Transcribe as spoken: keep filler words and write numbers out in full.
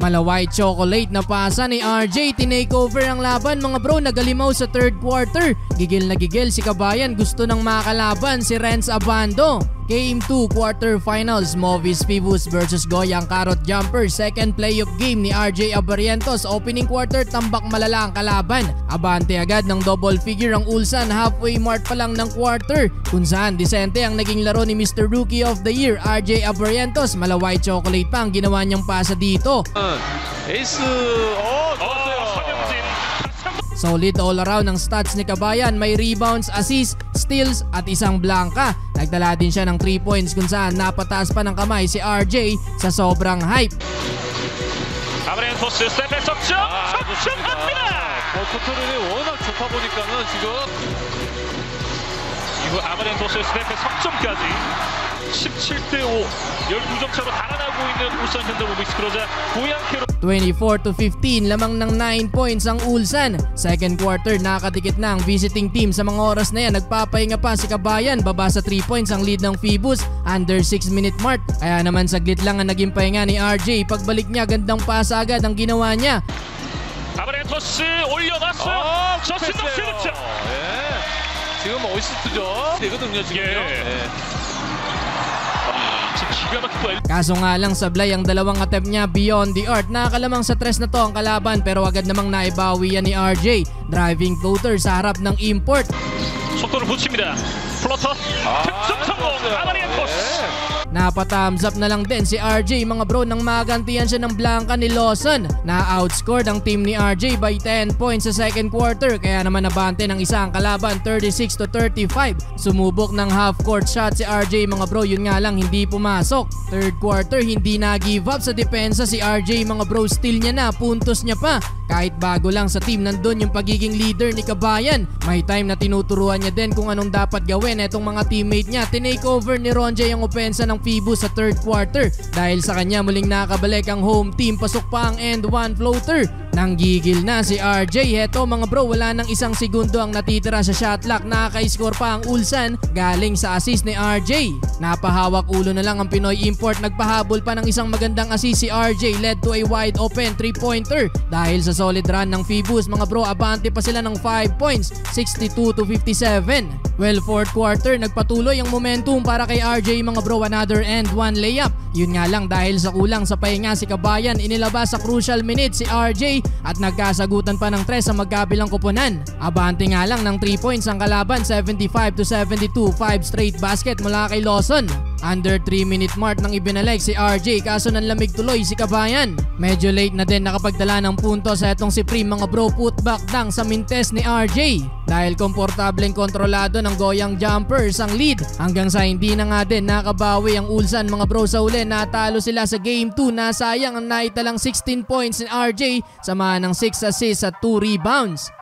Malaway chocolate na pasa ni R J, tinake over ang laban mga bro, nagalimaw sa third quarter. Gigil na gigil si Kabayan, gusto nang makalaban si Renz Abando. Game two quarterfinals, Movis Phoebus versus Goyang Carrot Jumper. Second playoff game ni R J Abarientos. Opening quarter, tambak malala ang kalaban. Abante agad ng double figure ang Ulsan halfway mark pa lang ng quarter, kung saan disente ang naging laro ni Mister Rookie of the Year R J Abarientos. Malaway chocolate pa ang ginawa niyang pasa dito. 에이스 어 좋았어요. Solid all around ang stats ni Kabayan, may rebounds, assists, steals at isang blanka. Nagdala din siya ng three points kung saan napataas pa ng kamay si R J sa sobrang hype. 아브리엔토스 스텝백 석점! 석점합니다! 버터터널이 워낙 좋다 보니까는 지금 이후 아브리엔토스 스텝백 석점까지 십칠 대 오, 열두 점 차로 달아나고 있는 울산 현대모비스. 그러자 고양캐로 twenty-four to fifteen, lamang ng nine points ang Ulsan. Second quarter, nakadikit na ang visiting team. Sa mga oras na yan, nagpapahinga pa si Kabayan. Baba sa three points ang lead ng Phoebus under six minute mark. Kaya naman saglit lang ang naging pahinga ni R J. Pagbalik niya, gandang pasa agad ang ginawa niya. 아브리엔토스 올려놨어요. 저스트 득점. 예. 지금 어시스트죠. 되거든요 지금요. 예. Kaso nga lang sablay ang dalawang attempt niya beyond the arc. Nakakalamang sa tres na to ang kalaban, pero agad namang naibawi yan ni R J. Driving floater sa harap ng import. 속도를 붙입니다. 플로터 득점 성공. 아브리엔토스. Napathumbs up na lang din si R J mga bro nang magantihan siya ng blanka ni Lawson. Na-outscored ang team ni R J by ten points sa second quarter, kaya naman nabante ng isang kalaban thirty-six to thirty-five. Sumubok ng half court shot si R J mga bro, yun nga lang hindi pumasok. Third quarter, hindi na-give up sa depensa si R J mga bro, steal niya na, puntos niya pa. Kahit bago lang sa team, nandun yung pagiging leader ni Kabayan. May time na tinuturuan niya din kung anong dapat gawin etong mga teammate niya. Tinake over ni Ronjay ang opensa ng Phoebus sa third quarter. Dahil sa kanya muling nakabalik ang home team, pasok pa ang end one floater. Nanggigil na si R J. Heto mga bro, wala nang isang segundo ang natitira sa shot clock. Nakaka-score pa ang Ulsan galing sa assist ni R J. Napahawak ulo na lang ang Pinoy import. Nagpahabol pa ng isang magandang assist si R J, led to a wide open three pointer. Dahil sa solid run ng Phoebus mga bro, abante pa sila ng five points, sixty-two to fifty-seven. Well, fourth quarter, nagpatuloy ang momentum para kay R J mga bro, another and one layup. Yun nga lang, dahil sa kulang sa pahinga si Kabayan, inilabas sa crucial minutes si R J at nagkasagutan pa ng tres sa magkabilang koponan. Abante nga lang ng three points ang kalaban, seventy-five to seventy-two, five straight basket mula kay Lawson. Under three minute mark nang ibinalik si R J, kaso nanlamig tuloy si Kabayan. Medyo late na din nakapagdala ng punto sa etong si Prim mga bro, putback dunk sa mintes ni R J. Dahil komportableng kontrolado ng Goyang Jumpers ang lead, hanggang sa hindi na nga din nakabawi ang Ulsan mga bro. Sa uli, natalo sila sa game two. Nasayang ang naitalang sixteen points ni R J, samahan ng six assists at two rebounds.